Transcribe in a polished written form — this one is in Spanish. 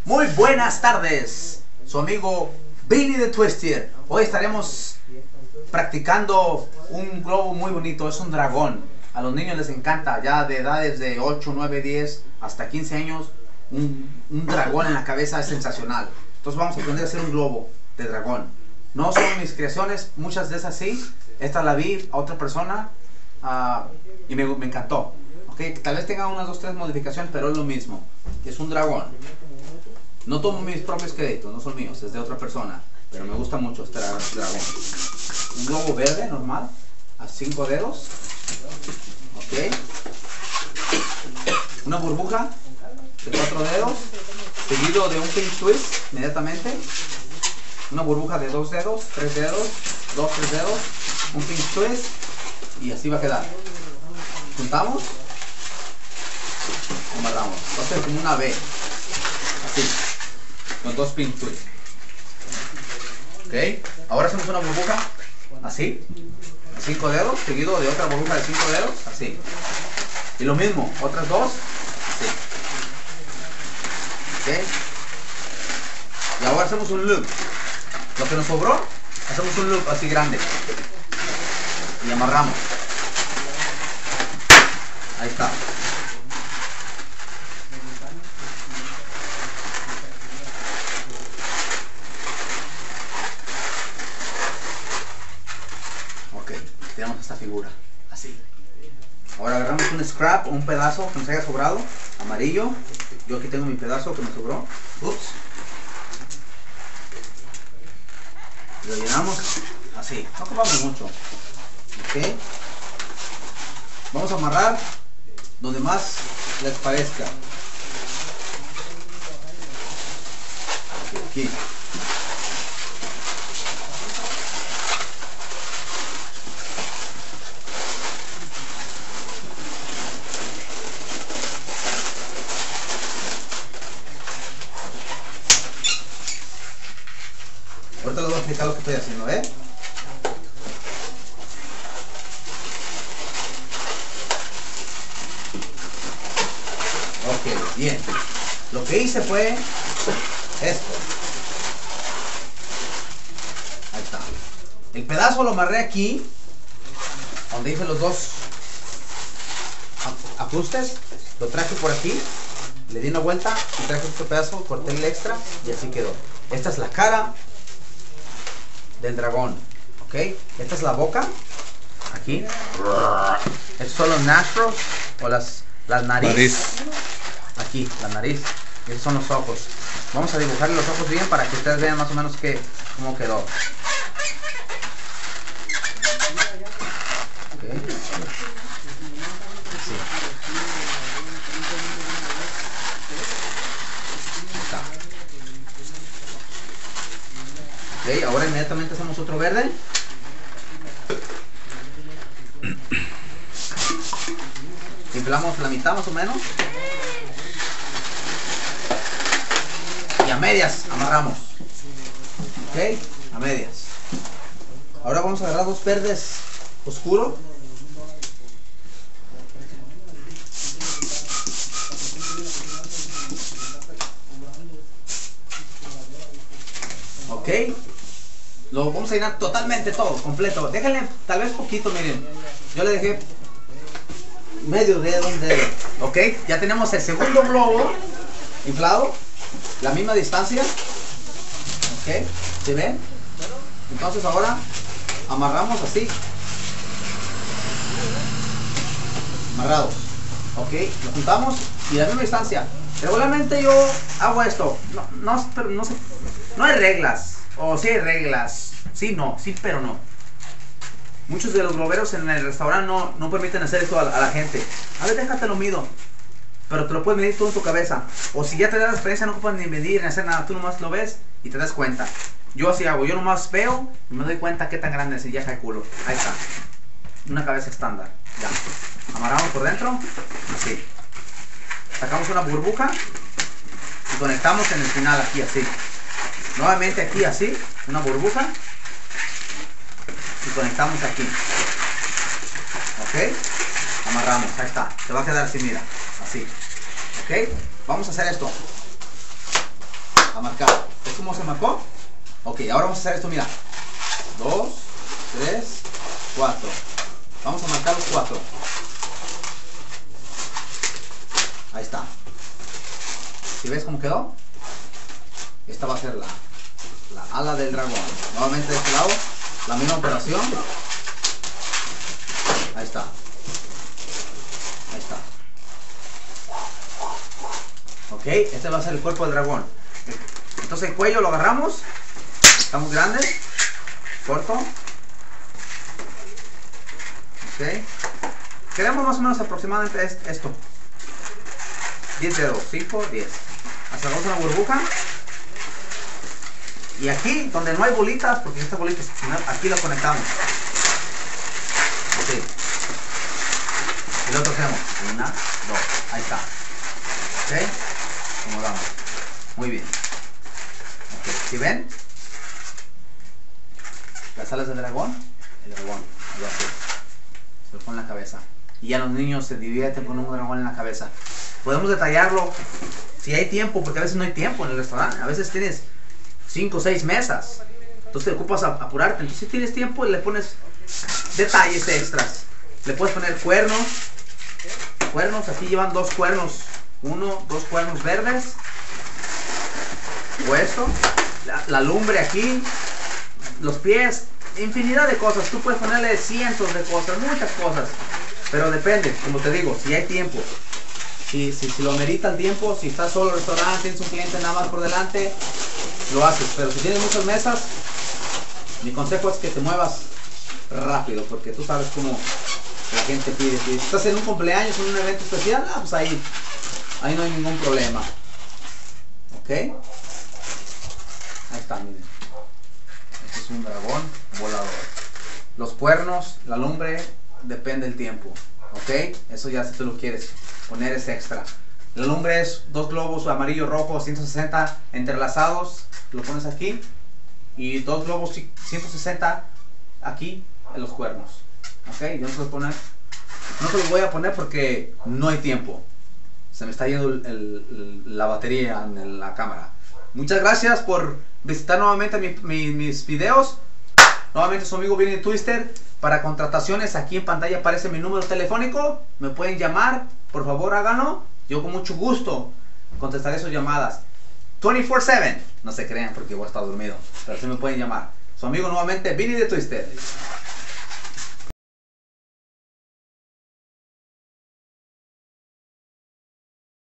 Muy buenas tardes, su amigo Vinny the Twister. Hoy estaremos practicando un globo muy bonito, es un dragón. A los niños les encanta, ya de edades de 8, 9, 10 hasta 15 años, un dragón en la cabeza es sensacional. Entonces vamos a aprender a hacer un globo de dragón. No son mis creaciones, muchas de esas sí. Esta la vi a otra persona y me encantó. Okay, tal vez tenga unas 2, 3 modificaciones, pero es lo mismo. Es un dragón. No tomo mis propios créditos, no son míos, es de otra persona. Pero me gusta mucho este dragón. Un globo verde normal, a 5 dedos. Ok. Una burbuja de 4 dedos, seguido de un pinch twist inmediatamente. Una burbuja de 2 dedos, 3 dedos, 2, 3 dedos, un pinch twist y así va a quedar. Juntamos, amarramos. Va a ser como una V, así, con 2 pinch twists. Ok, ahora hacemos una burbuja así, de 5 dedos, seguido de otra burbuja de 5 dedos, así. Y lo mismo, otras 2, así. Ok, y ahora hacemos un loop. Lo que nos sobró, hacemos un loop así grande y amarramos. Ahí está. Ok, tenemos esta figura así. Ahora agarramos un scrap, un pedazo que nos haya sobrado, amarillo. Yo aquí tengo mi pedazo que me sobró. Ups. Lo llenamos así, no ocupamos mucho. Ok, vamos a amarrar donde más les parezca. Aquí. Ahorita les voy a explicar lo que estoy haciendo, ¿eh? Ok, bien. Lo que hice fue esto. Ahí está. El pedazo lo amarré aquí, donde hice los 2 ajustes. Lo traje por aquí, le di una vuelta y traje este pedazo, corté el extra y así quedó. Esta es la cara del dragón, ok. Esta es la boca, aquí. Estos son los nostrils o las nariz. Aquí, la nariz. Y esos son los ojos. Vamos a dibujarle los ojos bien para que ustedes vean más o menos cómo quedó. Okay. Sí. Ok, ahora inmediatamente hacemos otro verde. Inflamos la mitad más o menos. Y a medias amarramos. Ok, a medias. Ahora vamos a agarrar 2 verdes oscuros. Ok. Lo vamos a llenar totalmente todo, completo. Déjenle tal vez poquito, miren. Yo le dejé medio dedo, un dedo. Ok, ya tenemos el segundo globo inflado. La misma distancia. Ok, ¿se ven? Entonces ahora amarramos así. Amarrados. Ok, lo juntamos y la misma distancia. Regularmente yo hago esto. No hay reglas. O sí hay reglas. Sí, no. Sí, pero no. Muchos de los globeros en el restaurante no permiten hacer esto a la gente. A ver, déjate lo mido. Pero te lo puedes medir todo en tu cabeza. O si ya te das la experiencia, no ocupas ni medir ni hacer nada. Tú nomás lo ves y te das cuenta. Yo así hago. Yo nomás veo y me doy cuenta qué tan grande es y ya calculo. Ahí está. Una cabeza estándar. Ya. Amarramos por dentro. Así. Sacamos una burbuja y conectamos en el final aquí así. Nuevamente aquí así. Una burbuja. Y conectamos aquí. Ok. Amarramos. Ahí está. Se va a quedar así, mira. Así. Ok, vamos a hacer esto. a marcar. ¿Ves cómo se marcó? Ok, ahora vamos a hacer esto, mira. 2, 3, 4. Vamos a marcar los 4. Ahí está. ¿Sí ves cómo quedó? Esta va a ser la ala del dragón. Nuevamente de este lado, la misma operación. Ahí está. Ahí está. Ok, este va a ser el cuerpo del dragón. Entonces el cuello lo agarramos. Está muy grande. Corto. Ok. Queremos más o menos aproximadamente esto. 10 dedos. 5, 10. Hacemos una burbuja. Y aquí, donde no hay bolitas, porque estas bolitas, aquí las conectamos. Ok. Y lo otro hacemos. 1, 2. Ahí está. Ok. Acomodamos. Muy bien. Ok. ¿Sí ven? Las alas del dragón. El dragón. Ahí así. Se lo pone en la cabeza. Y ya los niños se divierten con un dragón en la cabeza. Podemos detallarlo si hay tiempo, porque a veces no hay tiempo en el restaurante. A veces tienes 5 o 6 mesas. Entonces te ocupas a apurarte. Entonces si tienes tiempo le pones detalles extras. Le puedes poner cuernos. Cuernos, aquí llevan 2 cuernos. 1, 2 cuernos verdes. O esto. La lumbre aquí. Los pies. Infinidad de cosas. Tú puedes ponerle cientos de cosas. Muchas cosas. Pero depende, como te digo, si hay tiempo. Si lo amerita el tiempo, si estás solo en el restaurante, tienes un cliente nada más por delante, lo haces. Pero si tienes muchas mesas, mi consejo es que te muevas rápido, porque tú sabes cómo la gente pide. Si estás en un cumpleaños, en un evento especial, pues ahí no hay ningún problema. ¿Ok? Ahí está, miren. Este es un dragón volador. Los cuernos, la lumbre, depende del tiempo. ¿Ok? Eso ya si tú lo quieres poner es extra. La lumbre es 2 globos amarillo, rojo, 160 entrelazados. Lo pones aquí. Y 2 globos 160 aquí en los cuernos. Ok, yo no se los poner. No se los voy a poner porque no hay tiempo. Se me está yendo la batería en la cámara. Muchas gracias por visitar nuevamente mis videos. Nuevamente su amigo Vinny Twister. Para contrataciones, aquí en pantalla aparece mi número telefónico. Me pueden llamar, por favor háganlo. Yo con mucho gusto contestaré sus llamadas 24/7. No se crean porque voy a estar dormido, pero sí me pueden llamar. Su amigo nuevamente Vinny de Twister.